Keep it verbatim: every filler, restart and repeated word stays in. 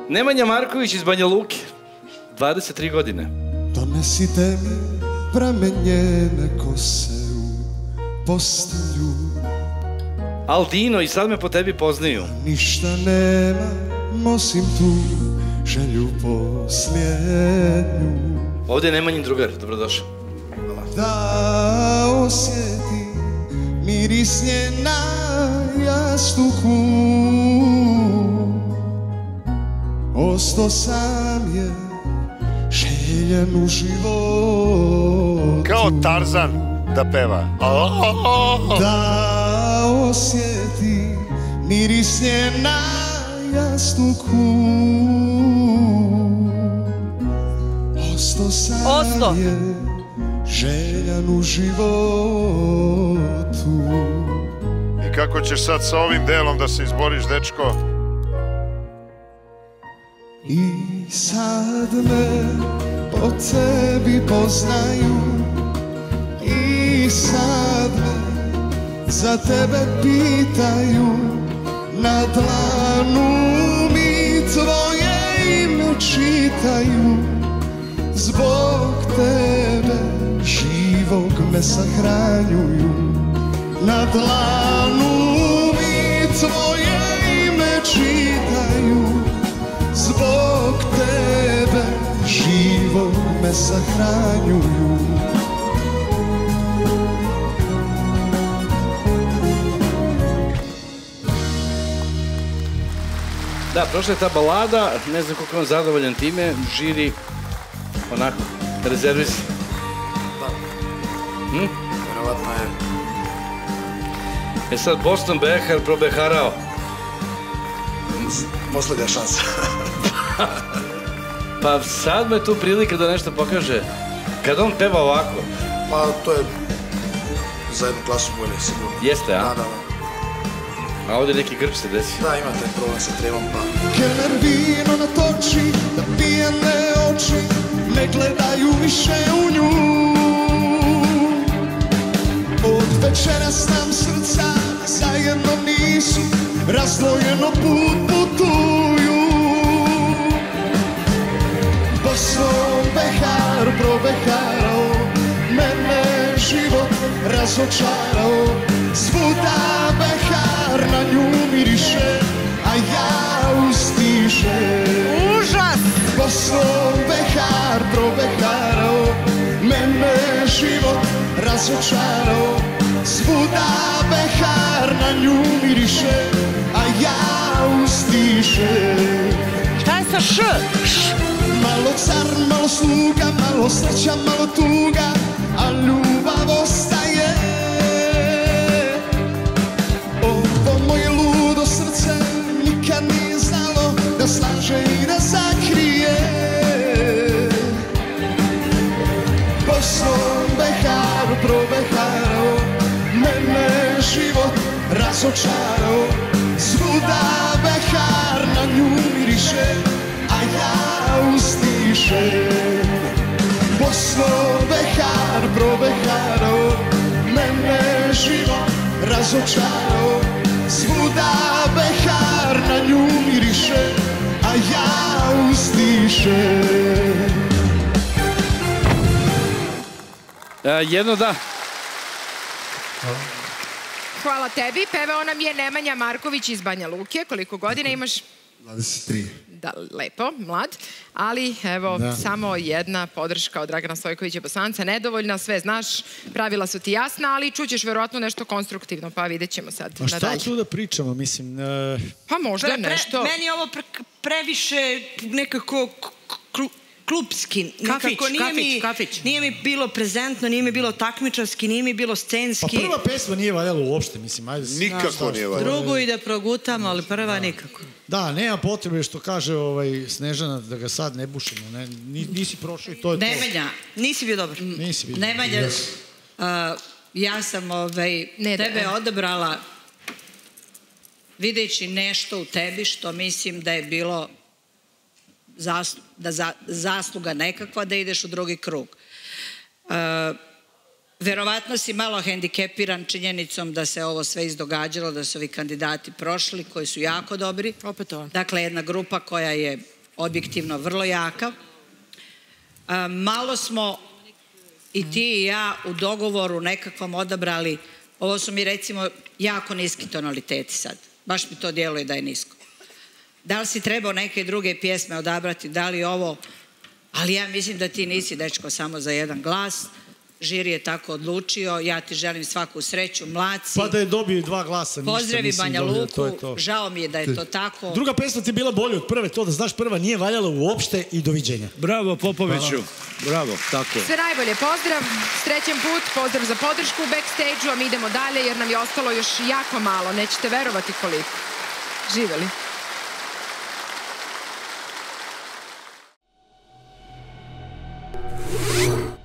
Nemanja Marković iz Banja Luke, dvadeset tri godine. Donesite mi pramenjene kose u postelju. Aldino, i sad me po tebi poznaju. Ništa nema, osim tu želju posljednju. Ovdje je Nemanjin drugar, dobrodošao. Da osjeti miris nje na jastuku. Osto sam je željen u životu. Kao Tarzan da peva. Da osjeti miris nje na jastuku. Osto sam je željan u životu. I kako ćeš sad sa ovim delom da se izboriš, dečko? I sad me po tebi poznaju. I sad me za tebe pitaju. Na dlanu mi tvoje ime čitaju. Zbog tebe živog me sahranjuju. Na dlanu mi tvoje ime čitaju. Zbog tebe živog me sahranjuju. Da, prošla je ta balada, ne znam koliko vam zadovoljan time, žiri onako, rezervi si. Da, vjerovatno je. E sad, Boston Behar probeharao. Poslednja šansa. Pa sad me tu prilika da nešto pokaže. Kad on peva ovako. Pa to je za jednu klasu bolje, sigurno. Jeste, a? Da, da, da. A ovdje neki grč se desi. Da, imate problem sa trevom, pa... Keller vino natoči, da pijane oči ne gledaju više u nju. Od večeras nam srca zajedno nisu, razdvojeno put putuju. Boston Behar probeharao, mene život razočarao. Svuda Behar na nju miriše, a ja ustiše. Užas! Boston Behar probeharao, mene život razočarao. Svuda Behar na nju miriše, a ja ustiše. Šta je sa š? Malo car, malo sluga, malo sreća, malo tuga, a ljubav ostaje. Ovo moje ludo srce nikad nije znalo da slaže i da zakrije. Boston Behar probeharao, mene život razočarao. Svuda Behar na nju miriše, a ja ustiše. Boston Behar probeharao, mene život razočarao. Svuda Behar na nju miriše, a ja ustiše. Jedno da. Hvala tebi. Pevao nam je Nemanja Marković iz Banja Luke. Koliko godina imaš? dvadeset tri. Da, lepo, mlad. Ali, evo, samo jedna podrška od Dragana Stojkovića Bosanca. Nedovoljna, sve znaš, pravila su ti jasna, ali čućeš verovatno nešto konstruktivno, pa vidjet ćemo sad nadalje. A šta tu da pričamo, mislim? Pa možda nešto... Meni je ovo previše nekako klupski. Kafić, kafić, kafić. Nije mi bilo prezentno, nije mi bilo takmičarski, nije mi bilo scenski. Pa prva pesma nije valjala uopšte, mislim, ajde. Nikako nije valjala. Drugu i da progutam, ali prva nikako. Da, nema potrebe što kaže Snežana da ga sad ne bušimo. Nisi prošao i to je to. Nemanja, nisi bio dobar. Nisi bio. Nemanja, ja sam tebe odabrala videći nešto u tebi što mislim da je bilo zasluga nekakva da ideš u drugi krug. Verovatno si malo hendikepiran činjenicom da se ovo sve izdogađalo, da su ovi kandidati prošli, koji su jako dobri. Opet on. Dakle, jedna grupa koja je objektivno vrlo jaka. Malo smo i ti i ja u dogovoru nekakvom odabrali, ovo su mi recimo jako niski tonaliteti sad, baš mi to djeluje da je nisko. Da li si trebao neke druge pjesme odabrati, da li ovo, ali ja mislim da ti nisi dečko samo za jedan glas, žiri je tako odlučio, ja ti želim svaku sreću, mlad si. Pa da je dobio dva glasa. Pozdravi Banja Luku, žao mi je da je to tako. Druga pesma ti je bila bolja od prve, to da znaš, prva nije valjala uopšte i doviđenja. Bravo Popoviću, bravo, tako je. Sve najbolje, pozdrav, srećen put, pozdrav za podršku u backstage-u, a mi idemo dalje jer nam je ostalo još jako malo, nećete verovati koliko. Živeli. you